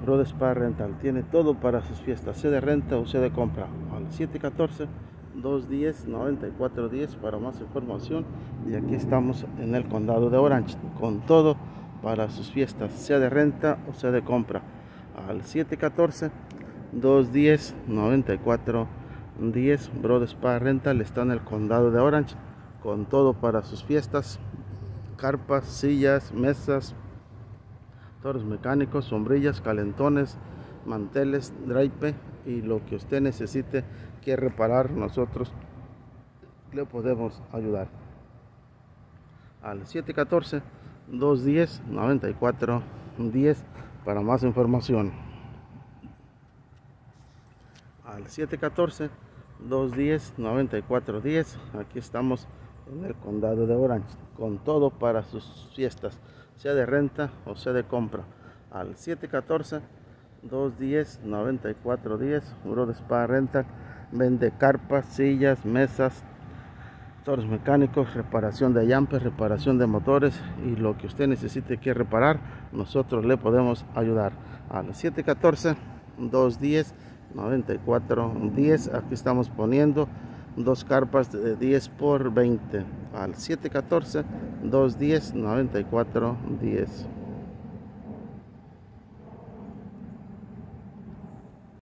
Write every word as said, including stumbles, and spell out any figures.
Brothers Spa Rental tiene todo para sus fiestas, sea de renta o sea de compra. Al siete uno cuatro, dos uno cero, nueve cuatro uno cero para más información. Y aquí estamos en el condado de Orange con todo para sus fiestas, sea de renta o sea de compra. Al siete uno cuatro, dos uno cero, nueve cuatro uno cero. Brothers Spa Rental está en el condado de Orange con todo para sus fiestas: carpas, sillas, mesas, toros mecánicos, sombrillas, calentones, manteles, drape y lo que usted necesite que reparar, nosotros le podemos ayudar. Al siete uno cuatro, dos uno cero, nueve cuatro uno cero para más información. Al siete uno cuatro, dos uno cero, nueve cuatro uno cero. Aquí estamos en el condado de Orange con todo para sus fiestas, sea de renta o sea de compra. Al siete uno cuatro, dos uno cero, nueve cuatro uno cero. Brothers Spa Rental vende carpas, sillas, mesas, toros mecánicos, reparación de llantas, reparación de motores y lo que usted necesite que reparar, nosotros le podemos ayudar. Al siete uno cuatro, dos uno cero, nueve cuatro uno cero. Aquí estamos poniendo dos carpas de diez por veinte. Al siete uno cuatro, dos uno cero, nueve cuatro uno cero.